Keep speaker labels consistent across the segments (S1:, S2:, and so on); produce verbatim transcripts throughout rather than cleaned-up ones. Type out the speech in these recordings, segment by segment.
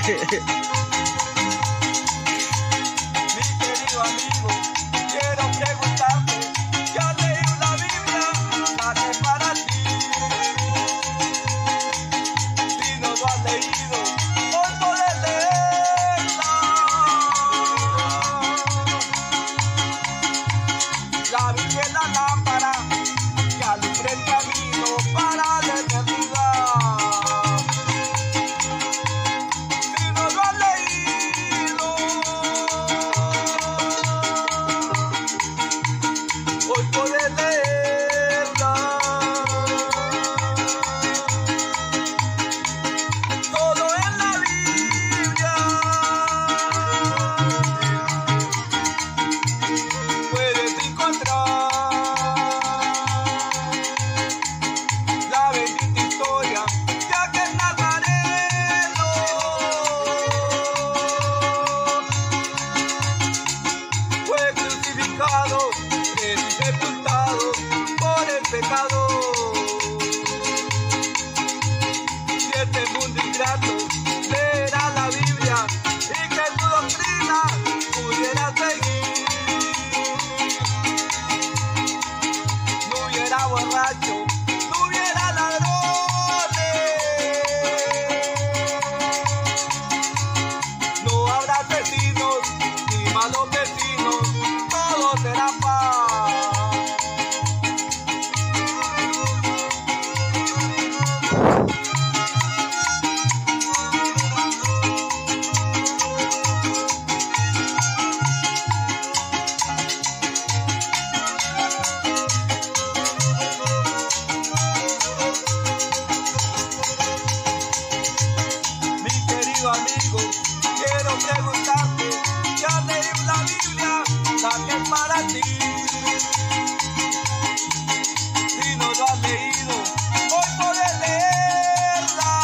S1: querido amigo, quiero preguntarte, ¿ya has leído la Biblia? La que para ti. Si no lo has leído, hoy podés leerla. La Biblia es la lámpara que alumbra el camino para la eternidad. Si no lo has leído, hoy podés leerla. Todo en la Biblia puedes encontrar la bendita historia de aquel nazareno. Fue crucificado, es sepultado por el pecado. Si este mundo ingrato leerá la Biblia y que tu doctrina pudiera seguir, no hubiera borracho, no hubiera ladrones, no habrá asesinos ni malos vecinos, todo será paz. Mi querido amigo, quiero preguntarte, ¿ya has leído la Biblia? La que es para ti. Si no lo has leído, hoy podés leerla.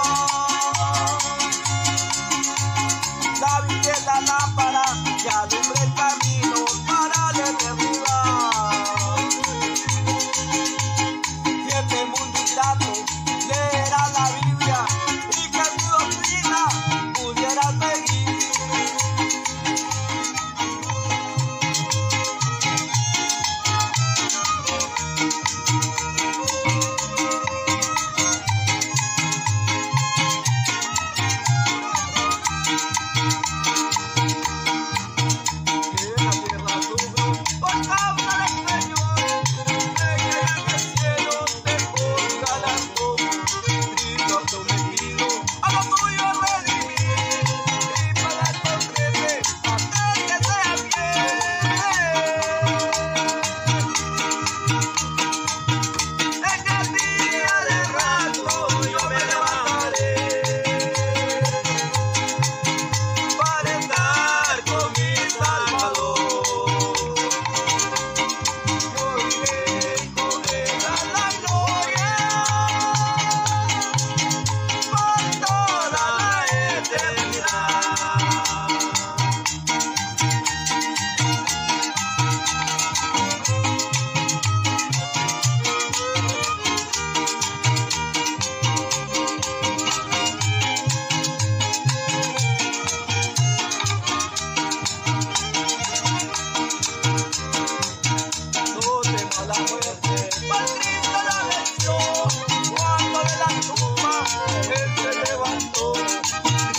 S1: La Biblia es la lámpara que alumbra el camino para la eternidad. Si este mundo ingrato leerá la Biblia y que tu doctrina pudiera seguir, que la tierra sufre por causa del Señor, de que en el cielo te ponga las cosas. Cristo ha prometido a lo tuyo redimir y pagar por creer hasta que sea fiel. En el día de rato yo me levantaré para estar con mi Salvador. Yo iré con él a la gloria por toda la eternidad. No temas la muerte, pues Cristo la venció. Cuando de la tumba Él se levantó,